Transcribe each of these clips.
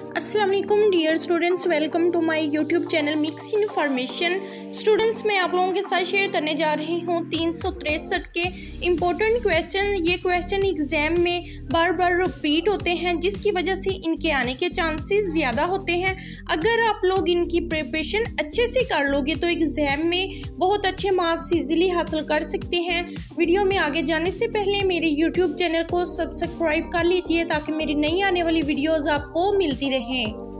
अस्सलाम वालेकुम dear students, welcome to my YouTube channel mix information. Students, मैं आप लोगों के साथ शेयर करने जा रही हूँ 363 के इम्पोर्टेंट क्वेश्चन। ये क्वेश्चन एग्जाम में बार बार रिपीट होते हैं, जिसकी वजह से इनके आने के चांसेस ज़्यादा होते हैं। अगर आप लोग इनकी प्रिपरेशन अच्छे से कर लोगे तो एग्जाम में बहुत अच्छे मार्क्स इजीली हासिल कर सकते हैं। वीडियो में आगे जाने से पहले मेरे यूट्यूब चैनल को सब्सक्राइब कर लीजिए ताकि मेरी नई आने वाली वीडियोज़ आपको मिलती रहे।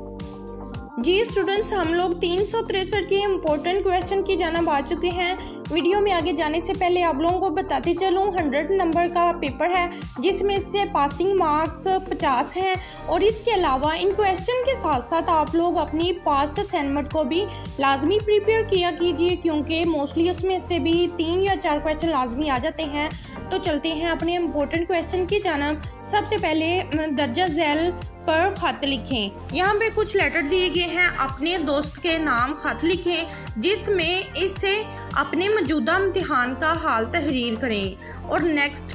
जी स्टूडेंट्स, हम लोग 363 के इम्पोर्टेंट क्वेश्चन की जानब आ चुके हैं। वीडियो में आगे जाने से पहले आप लोगों को बताते चलूँ 100 नंबर का पेपर है, जिसमें से पासिंग मार्क्स 50 हैं। और इसके अलावा इन क्वेश्चन के साथ साथ आप लोग अपनी पास्ट असाइनमेंट को भी लाजमी प्रिपेयर किया कीजिए, क्योंकि मोस्टली उसमें से भी 3 या 4 क्वेश्चन लाजमी आ जाते हैं। तो चलते हैं अपने इम्पोर्टेंट क्वेश्चन की जानब। सबसे पहले दर्जा झैल पर खत लिखें। यहाँ पे कुछ लेटर दिए गए हैं, अपने दोस्त के नाम खत लिखें जिसमें इससे अपने मौजूदा इम्तिहान का हाल तहरीर करें। और नेक्स्ट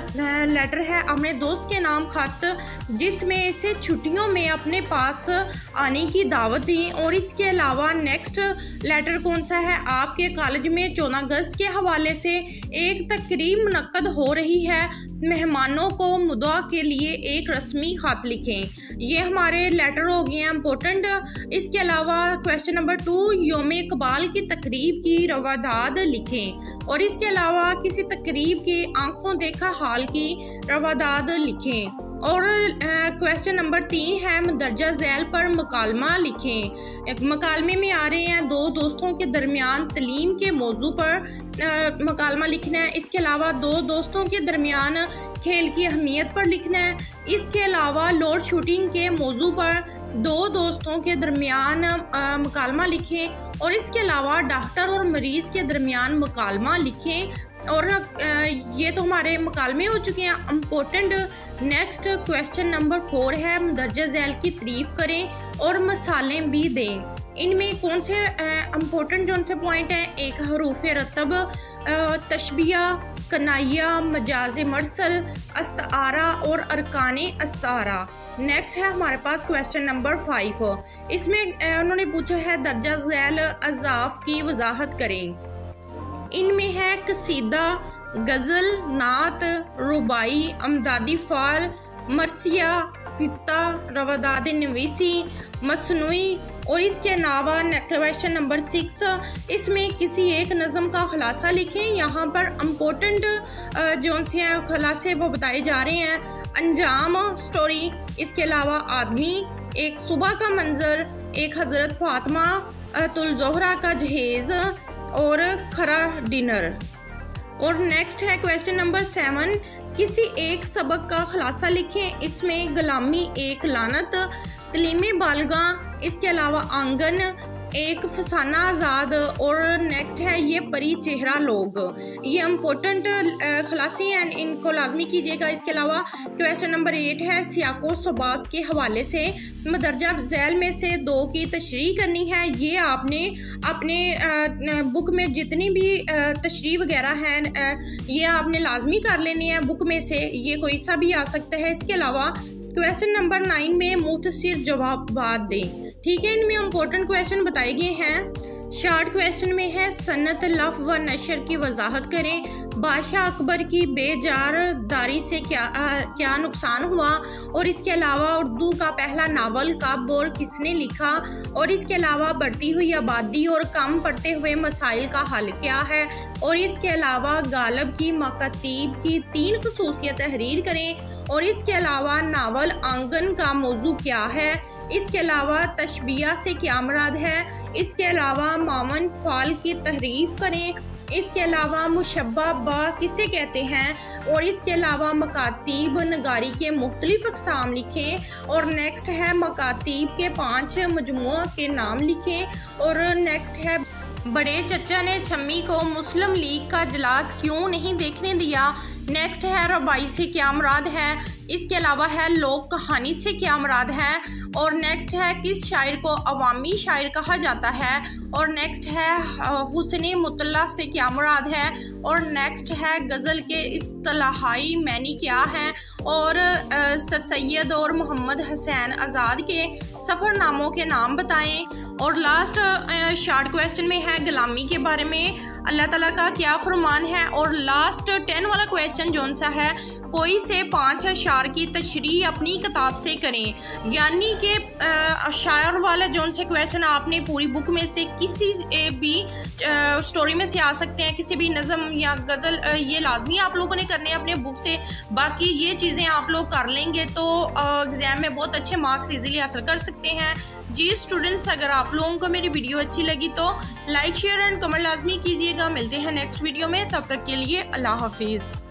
लेटर है अपने दोस्त के नाम खत, जिसमें इसे छुट्टियों में अपने पास आने की दावत दें। और इसके अलावा नेक्स्ट लेटर कौन सा है, आपके कॉलेज में 14 अगस्त के हवाले से एक तकरीब मुनक्कद हो रही है, मेहमानों को मुद्दा के लिए एक रस्मी खत लिखें। ये हमारे लेटर हो गए हैं इम्पोर्टेंट। इसके अलावा क्वेश्चन नंबर 2, योम इकबाल की तकरीब की रवादाद लिखें। और इसके अलावा किसी तकरीब के आंखों देखा हाल की रवादाद लिखें। और क्वेश्चन नंबर 3 है, दर्जा झैल पर मुकालमा लिखें। एक मुकालमे में आ रहे हैं 2 दोस्तों के दरमियान तलीम के मौजू पर मुकालमा लिखना है। इसके अलावा 2 दोस्तों के दरमियान खेल की अहमियत पर लिखना है। इसके अलावा लोड शूटिंग के मौजू पर 2 दोस्तों के दरमियान मुकालमा लिखें। और इसके अलावा डॉक्टर और मरीज़ के दरमियान मुकालमा लिखें। और ये तो हमारे मुकालमे हो चुके हैं इम्पोर्टेंट। नेक्स्ट क्वेश्चन नंबर 4 है, दर्जा झैल की तारीफ करें और मसालें भी दें। इनमें कौन से इम्पोर्टेंट जो से पॉइंट हैं, एक हरूफ रतब, तशबिया, कनाइया, मजाज मरसल, अस्तारा और अरकाने अस्तारा। नेक्स्ट है हमारे पास क्वेश्चन नंबर 5। इसमें उन्होंने पूछा है दर्जा झैल अज़ाफ की वजाहत करें। इनमें है कसीदा, गज़ल, नात, रुबाई, अमदादी फ़ाल, मरसिया, फित्ता, रवादाद नवीसी, मसनूई। और इसके अलावा क्वेश्चन नंबर 6, इसमें किसी एक नज़म का खुलासा लिखें। यहाँ पर इम्पोर्टेंट जो से हैं खुलासे वो बताए जा रहे हैं। अंजाम स्टोरी, इसके अलावा आदमी, एक सुबह का मंजर, एक हज़रत फ़ातिमा तुल ज़ोहरा का जहेज़ और खरा डिनर। और नेक्स्ट है क्वेश्चन नंबर 7, किसी एक सबक का खुलासा लिखें। इसमें गुलामी एक लानत, तलीम बालगा, इसके अलावा आंगन, एक फसाना आज़ाद। और नेक्स्ट है ये परी चेहरा लोग। ये इम्पोर्टेंट खुलासे हैं, इनको लाजमी कीजिएगा। इसके अलावा क्वेश्चन नंबर 8 है, सियाको सबाक के हवाले से दर्जा झैल में से 2 की तशरीह करनी है। ये आपने अपने बुक में जितनी भी तशरीह वगैरह हैं ये आपने लाजमी कर लेनी है बुक में से, ये कोई सा भी आ सकता है। इसके अलावा क्वेश्चन नंबर 9 में मुख्तसर जवाब दें। ठीक है, इनमें इम्पोर्टेंट क्वेश्चन बताए गए हैं। शॉर्ट क्वेश्चन में है, सनत लफ व नशर की वजाहत करें। बादशाह अकबर की बेजारदारी से क्या नुकसान हुआ। और इसके अलावा उर्दू का पहला नावल कब और किसने लिखा। और इसके अलावा बढ़ती हुई आबादी और कम पड़ते हुए मसाइल का हल क्या है। और इसके अलावा गालिब की मकातीब की 3 खसूसियत तहरीर करें। और इसके अलावा नावल आंगन का मौजू क्या है। इसके अलावा तशबिया से क्या मुराद है। इसके अलावा मामन फाल की तहरीफ करें। इसके अलावा मुशब्बा बा किसे कहते हैं। और इसके अलावा मकातीब नगारी के मुख्तलिफ अक़साम लिखें। और नेक्स्ट है मकातीब के 5 मजमुआ के नाम लिखें। और नेक्स्ट है, बड़े चचा ने छम्मी को मुस्लिम लीग का इजलास क्यों नहीं देखने दिया। नेक्स्ट है, रबाई से क्या मुराद है। इसके अलावा है लोक कहानी से क्या मुराद है, और नेक्स्ट है किस शायर को अवामी शायर कहा जाता है, और नेक्स्ट है हुस्न मुतल्ला से क्या मुराद है, और नेक्स्ट है गज़ल के इस्तिलाही मैनी क्या है, और सर सैयद और मोहम्मद हुसैन आज़ाद के सफ़रनामों के नाम बताएं, और लास्ट शॉर्ट क्वेश्चन में है गुलामी के बारे में अल्लाह ताला का क्या फरमान है, और लास्ट 10 वाला क्वेश्चन जौन सा है कोई से 5 अशार की तशरीह अपनी किताब से करें। यानी कि शायर वाला जौन से क्वेश्चन आपने पूरी बुक में से किसी भी स्टोरी में से आ सकते हैं, किसी भी नज़म या गज़ल, ये लाजमी आप लोगों ने करने हैं अपने बुक से। बाकी ये चीज़ें आप लोग कर लेंगे तो एग्ज़ाम में बहुत अच्छे मार्क्स इजीली हासिल कर सकते हैं। जी स्टूडेंट्स, अगर आप लोगों को मेरी वीडियो अच्छी लगी तो लाइक शेयर एंड कमेंट लाजमी कीजिएगा। मिलते हैं नेक्स्ट वीडियो में, तब तक के लिए अल्लाह हाफिज़।